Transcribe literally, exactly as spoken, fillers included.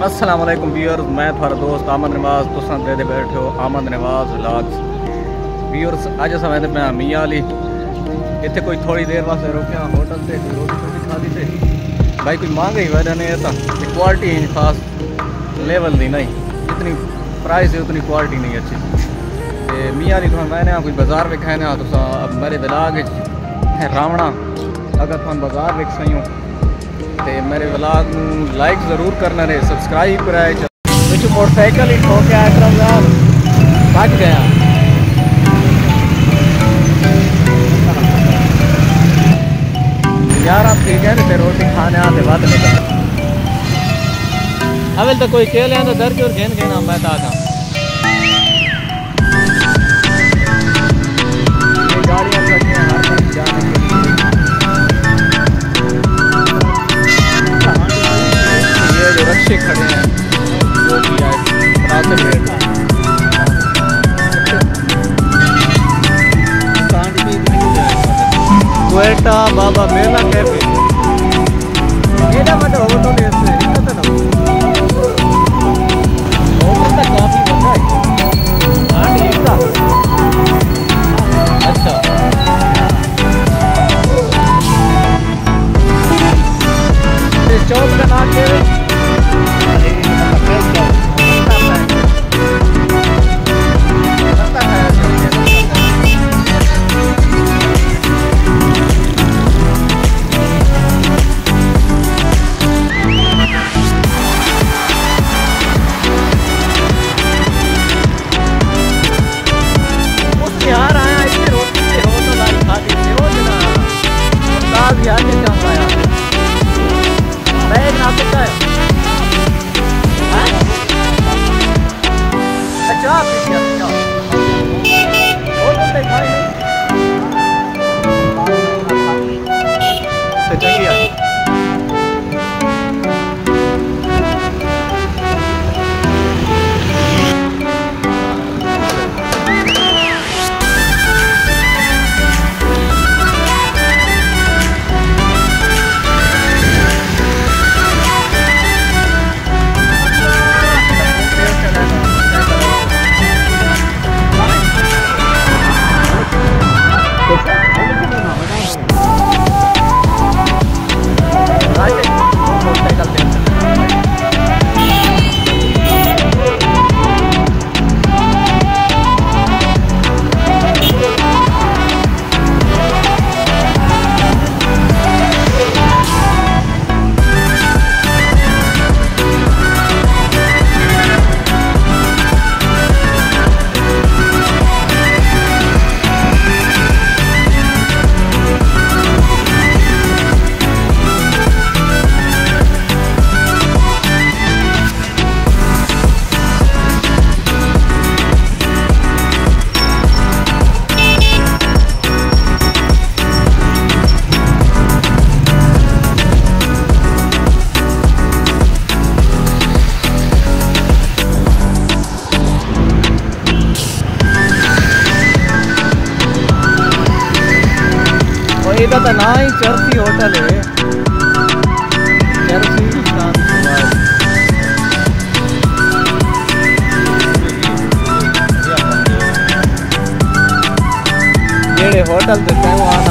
अस्सलाम वालेकुम व्यूअर्स, मैं थोड़ा दोस्त आमद नवाज तुसां दे बैठे हो आमद नवाज व्लॉग्स। व्यूअर्स अज अस वैसे पे मियाँ वाली इतने कोई थोड़ी देर वास्ते रुके होटल से रोटी रोटी खा ली थे भाई। कोई महंगाई वजह नहीं है तो क्वालिटी खास लेवल दी नहीं, जितनी प्राइस है उतनी क्वालिटी नहीं अच्छी। तो मियाँ वाली तुम मैंने कोई बाजार विखाए ना तो अब मेरे व्लॉग है रावणा अगर तुम बाजार विक सही हो तो मेरे व्लॉग में लाइक ज़रूर करना रहे, सब्सक्राइब कराए। कुछ मोटरसाइकिल ही ठो के आया बच गया। यार आप ठीक है ना, रोटी खाने आते बात नहीं कर अवेल तो कोई खेल है तो दर के और घेन घेन मैं था ये गाड़ियाँ खड़ी हैं हर कहीं जाने के लिए। ये जो रक्शे खड़े हैं जो कि मुनासिब रेट में क्वेटा बाबा मेला कैफे ये ना मतलब होटल ऐसे इतना तो होटल तक काफी बड़ा है। हाँ ठीक था। अच्छा इस चौक का नाम क्या है? तो ना ही चर्सी होटल है, चर्सी जेड़े होटल से वहाँ